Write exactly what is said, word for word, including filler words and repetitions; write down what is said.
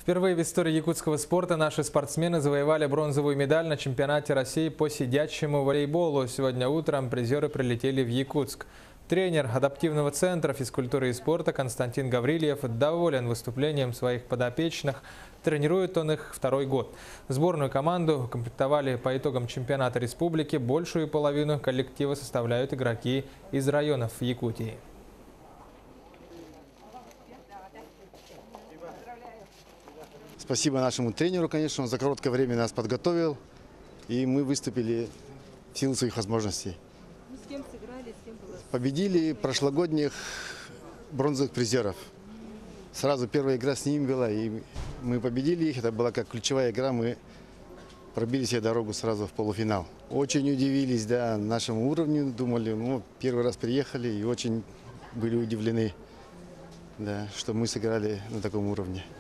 Впервые в истории якутского спорта наши спортсмены завоевали бронзовую медаль на чемпионате России по сидячему волейболу. Сегодня утром призеры прилетели в Якутск. Тренер адаптивного центра физкультуры и спорта Константин Гаврильев доволен выступлением своих подопечных. Тренирует он их второй год. Сборную команду комплектовали по итогам чемпионата республики. Большую половину коллектива составляют игроки из районов Якутии. Спасибо нашему тренеру, конечно, он за короткое время нас подготовил, и мы выступили в силу своих возможностей. С кем сыграли, с кем было? Победили прошлогодних бронзовых призеров. Сразу первая игра с ними была, и мы победили их. Это была как ключевая игра, мы пробили себе дорогу сразу в полуфинал. Очень удивились, да, нашему уровню, думали, ну, первый раз приехали и очень были удивлены, да, что мы сыграли на таком уровне.